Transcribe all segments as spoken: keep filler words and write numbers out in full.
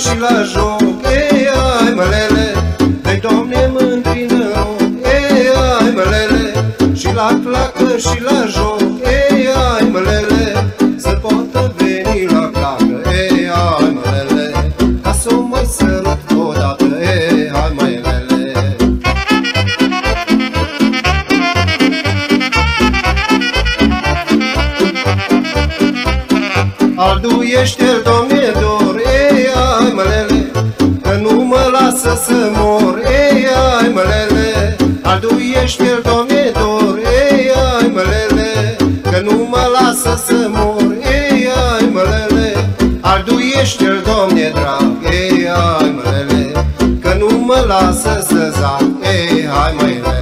și la joc, ei, ai mălele, dă-i Doamne mândri noroc, ei, ai mălele, și la clacă și la joc, ei, ai mălele, să poată veni la clacă, ei, ai mălele, ca să o mai sărut odată, ei, hai mălele. Alduiește-l, Doamne, dor, ei, ai mălele, că nu mă lasă să mor, ei, ai mălele, alduiește-l, Doamne, dor, ei, ai mălele, că nu mă lasă să mor, ei, ai mălele, alduiește-l, Doamne, drag, ei, ai mălele, că nu mă lasă să zac, ei, hai mălele.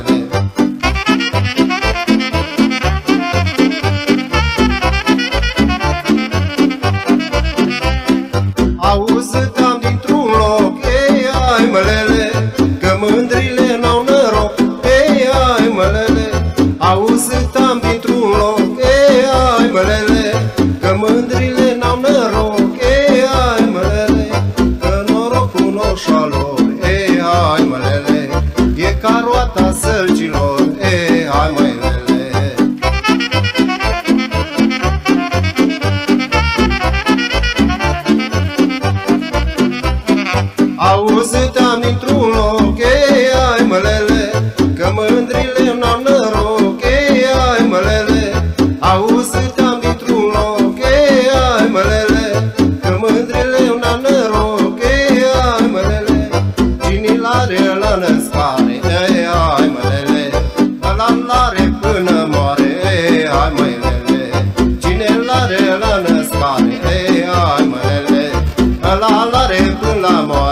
Auză-te-am dintr-un loc, ei, ai mălele, că mândrile n-au noroc, ei, ai mălele, auză-te-am dintr-un loc, ei, ai mălele, că mândrile n-au noroc, ei, ai mălele, că norocul noșa lor, ei, ai mălele, e ca roata sălcilor, ei, hai mălele. Auzi-te-am dintr-un loc, ei, ai mălele, că mândrile n-au noroc, ei, ai mălele, auzi-te-am dintr-un loc, ei, ai mălele, că mândrile n-au noroc, ei, ai mălele, cine l-are la născare, ei, ai mălele, ăla l-are până moare, ei, ai mălele, cine l-are la născare, ei, ai mălele, ăla l-are până la moare.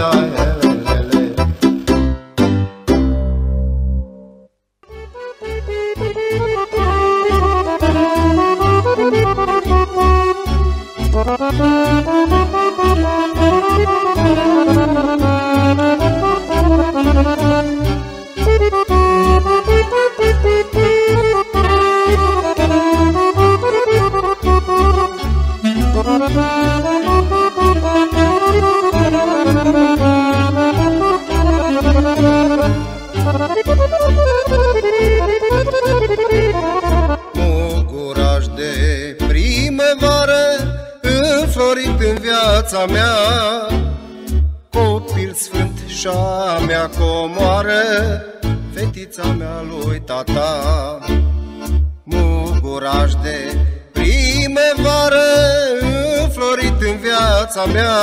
Muguraj de primăvară înflorit în viața mea, copil sfânt și-a mea comoară, fetița mea lui tata. Muguraj de primăvară înflorit în viața mea,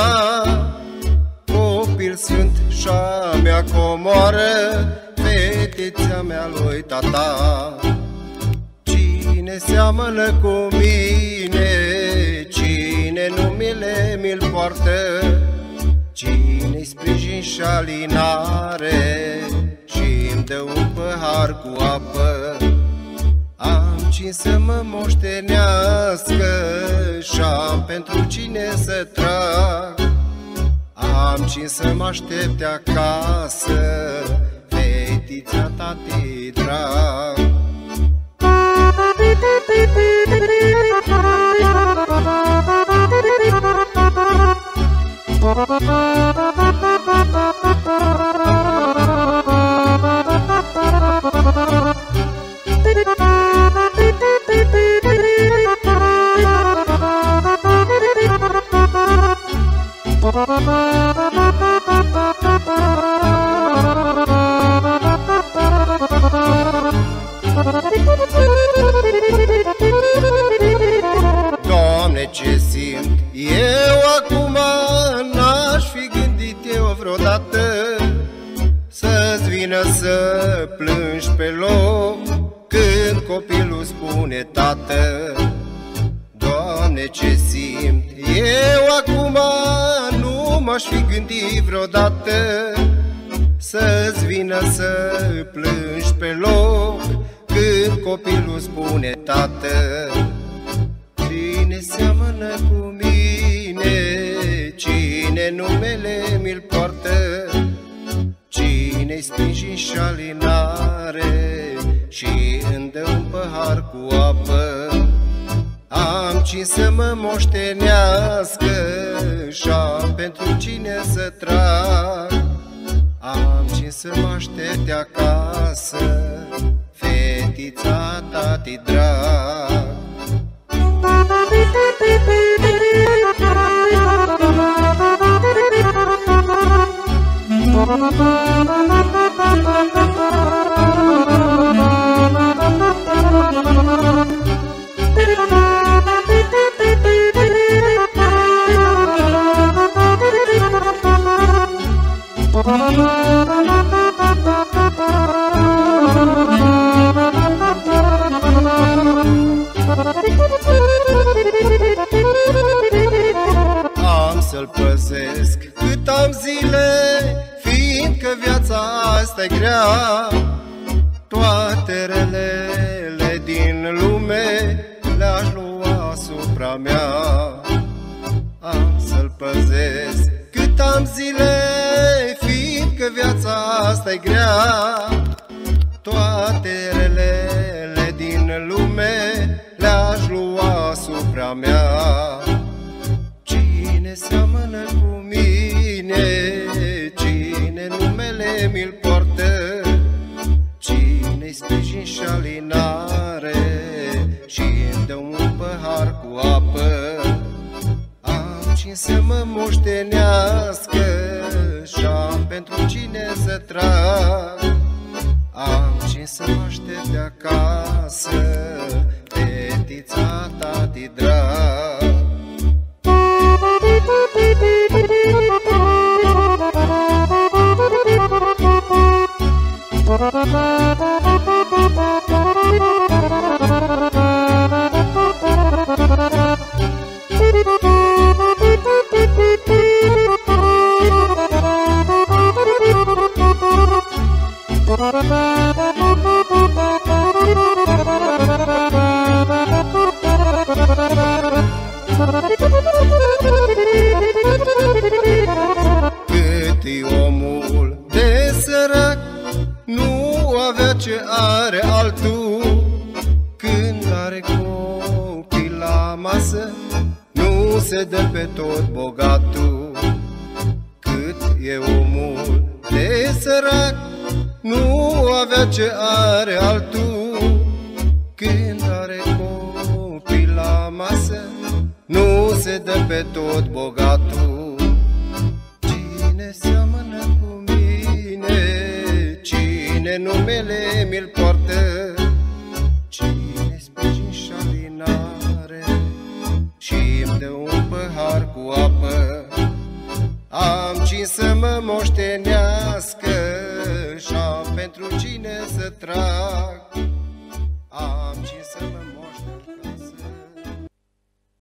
copil sfânt și-a mea comoară, fetița mea lui tata. Cine seamănă cu mine, cine numele mi-l poartă, cine-i sprijin și alinare și-mi dă un pahar cu apă. Am cine să mă moștenească și-am pentru cine să trag, am cine să mă aștepte acasă, fetița tati drag. Doamne, ce simt eu acum, n-aș fi gândit eu vreodată să-ți vină să plângi pe loc când copilul spune tată. Doamne, ce simt eu acum, nu m-aș fi gândit vreodată să-ți vină să plângi pe loc când copilul spune tată. Cine seamănă cu mine, cine numele mi-l poartă, cine-i sprijin și alinare și îmi dă un pahar cu apă. Am cine să mă moștenească și-am pentru cine să trag. Am cine să mă aștepte acasă, fetița tati drag. Am să-l păzesc cât am zile, fiindcă viața asta-i grea. Toate relele din lume le-aș lua asupra mea. Am să-l păzesc cât am zile, fiindcă viața asta-i grea. Toate relele din lume le-aș lua asupra mea. Cine seamănă cu mine, cine numele mi-l poartă, cine-i sprijin și alinare și-mi dă un pahar cu apă. Am cine să mă moștenească și-am pentru cine să trag. Am cine să mă aștepte acasă, fetița tati drag. Cât-i omul de sărac, nu avea ce are altul. Când are copii la masă, nu se dă pe tot bogatul. Cât e omul de sărac, nu avea ce are altul. Când are copii la masă, nu se dă pe tot bogatul. Cine seamănă cu mine, cine numele mi-l poartă, cine sprijin și alinare și-mi dă un pahar cu apă. Am cine să mă moștenească și-am pentru cine să trag.